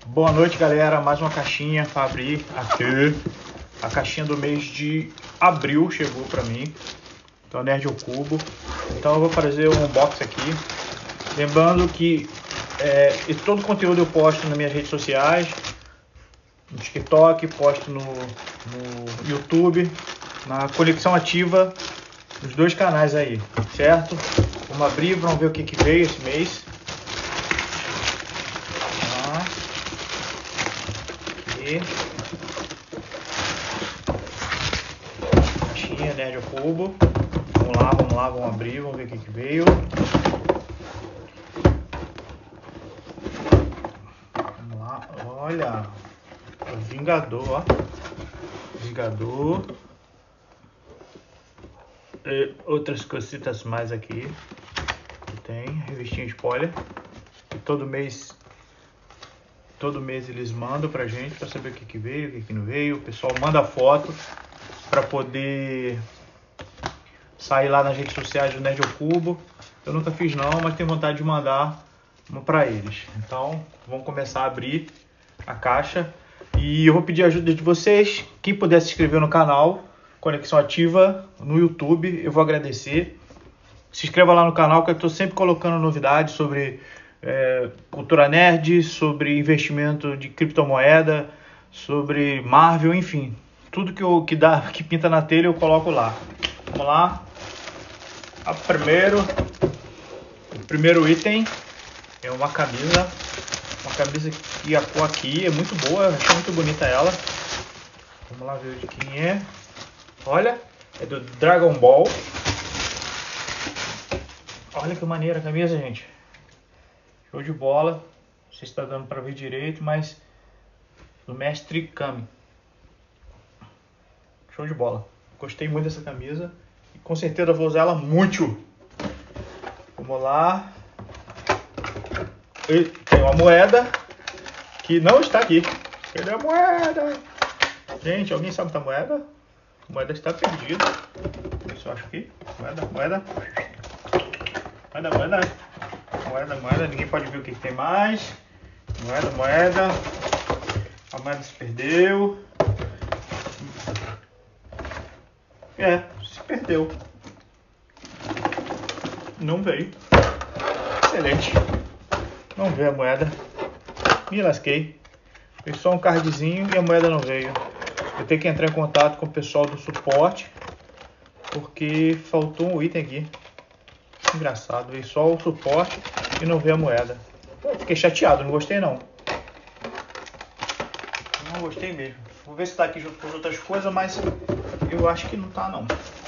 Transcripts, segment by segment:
Boa noite, galera. Mais uma caixinha para abrir aqui. A caixinha do mês de abril chegou para mim. Então, Nerd ao Cubo. Então, eu vou fazer um unboxing aqui. Lembrando que todo o conteúdo eu posto nas minhas redes sociais, no TikTok, posto no YouTube, na Conexão Ativa, nos dois canais aí, certo? Vamos abrir, vamos ver o que veio esse mês. Aqui. Caixinha Nerd ao Cubo. Vamos lá, vamos abrir, vamos ver o que veio. Vamos lá, olha, o Vingador, ó. Vingador. E outras cositas mais aqui. Que tem revistinha spoiler. E todo mês eles mandam pra gente pra saber o que veio, o que não veio. O pessoal manda foto pra poder sair lá nas redes sociais do Nerd ao Cubo. Eu nunca fiz não, mas tenho vontade de mandar uma pra eles. Então, vamos começar a abrir a caixa. E eu vou pedir a ajuda de vocês. Quem puder se inscrever no canal Conexão Ativa no YouTube, eu vou agradecer. Se inscreva lá no canal que eu estou sempre colocando novidades sobre cultura nerd, sobre investimento de criptomoeda, sobre Marvel, enfim. Tudo que pinta na telha eu coloco lá. Vamos lá. O primeiro item é uma camisa. Uma camisa que a cor aqui é muito boa, eu achei muito bonita ela. Vamos lá ver de quem é. Olha, é do Dragon Ball. Olha que maneira a camisa, gente. Show de bola. Não sei se está dando para ver direito, mas do Mestre Kami. Show de bola. Gostei muito dessa camisa e com certeza vou usar ela muito. Vamos lá. E tem uma moeda que não está aqui. Cadê a moeda? Gente, alguém sabe da moeda? A moeda está perdida. Deixa eu ver se eu acho aqui. Moeda. Ninguém pode ver o que tem mais. Moeda. A moeda se perdeu. Se perdeu. Não veio. Excelente. Não veio a moeda. Me lasquei. Veio só um cardzinho e a moeda não veio. Eu tenho que entrar em contato com o pessoal do suporte, porque faltou um item aqui. Engraçado, veio só o suporte e não veio a moeda. Eu fiquei chateado, não gostei não. Não gostei mesmo. Vou ver se tá aqui junto com as outras coisas, mas eu acho que não tá não.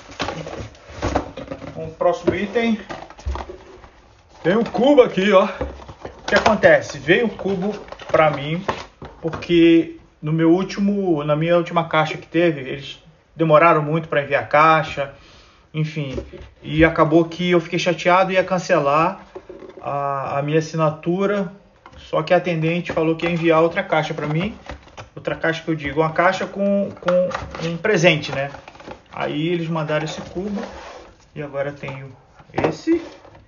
O próximo item. Tem um cubo aqui, ó. O que acontece? Veio um cubo pra mim, porque na minha última caixa que teve, eles demoraram muito para enviar a caixa, enfim, e acabou que eu fiquei chateado e ia cancelar a minha assinatura, só que a atendente falou que ia enviar outra caixa para mim, outra caixa que eu digo, uma caixa com um presente, né? Aí eles mandaram esse cubo e agora tenho esse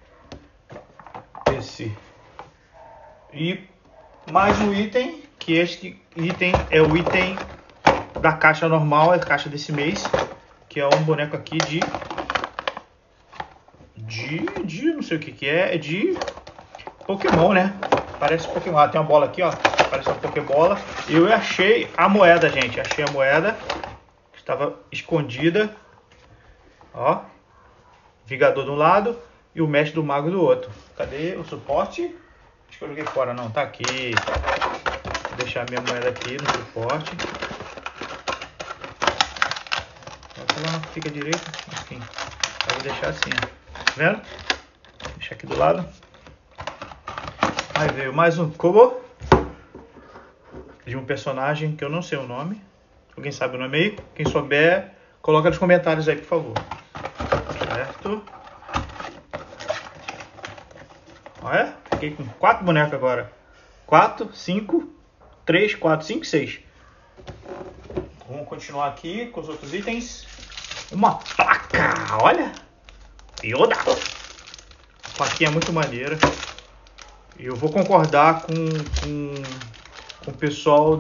e mais um item, que este item é o item da caixa normal, a caixa desse mês, que é um boneco aqui de não sei o que é de Pokémon, né? Parece Pokémon. Tem uma bola aqui, ó, parece uma Pokébola. Eu achei a moeda, gente, achei a moeda, estava escondida, ó, Vingador de um lado e o Mestre do Mago do outro. Cadê o suporte? Acho que eu joguei fora, não, tá aqui. Vou deixar minha moeda aqui no suporte. Ela não fica direito, enfim. Eu vou deixar assim, ó. Tá vendo? Deixar aqui do lado. Aí veio mais um cubo de um personagem que eu não sei o nome. Alguém sabe o nome aí? Quem souber, coloca nos comentários aí, por favor. Certo? Olha, fiquei com 4 bonecos agora. 4, 5, 3, 4, 5, 6. Vamos continuar aqui com os outros itens. Uma placa, olha. Yoda. A plaquinha é muito maneira. Eu vou concordar com com o pessoal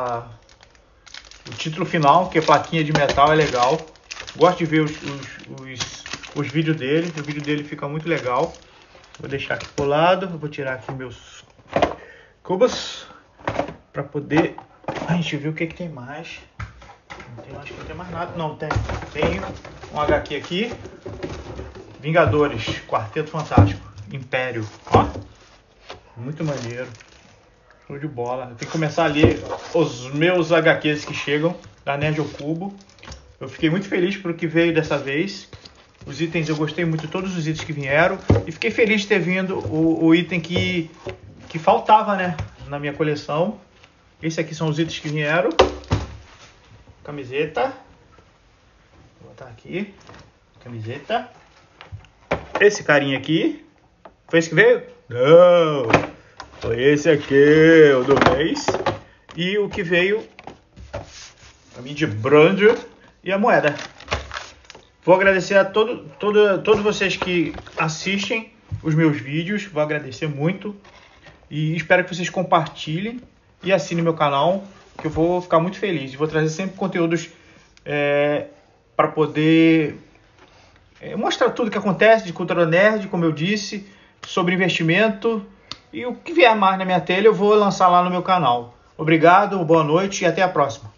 o título final, que é plaquinha de metal, é legal. Gosto de ver os vídeos dele. O vídeo dele fica muito legal. Vou deixar aqui pro lado. Vou tirar aqui meus cubos para poder a gente ver o que tem mais. Acho que não tem mais nada. Não, tem um HQ aqui. Vingadores, Quarteto Fantástico, Império. Ó, muito maneiro. Show de bola. Eu tenho que começar a ler os meus HQs que chegam da Nerd ao Cubo. Eu fiquei muito feliz pelo que veio dessa vez. Os itens, eu gostei muito de todos os itens que vieram. E fiquei feliz de ter vindo o item que faltava, né, na minha coleção. Esse aqui são os itens que vieram. Camiseta. Vou botar aqui. Camiseta. Esse carinha aqui. Foi esse que veio? Não! Foi esse aqui, o do mês. E o que veio a mim de brinde e a moeda. Vou agradecer a todos vocês que assistem os meus vídeos. Vou agradecer muito. E espero que vocês compartilhem e assinem meu canal, que eu vou ficar muito feliz. E vou trazer sempre conteúdos para poder mostrar tudo que acontece de cultura nerd, como eu disse, sobre investimento. E o que vier mais na minha telha eu vou lançar lá no meu canal. Obrigado, boa noite e até a próxima.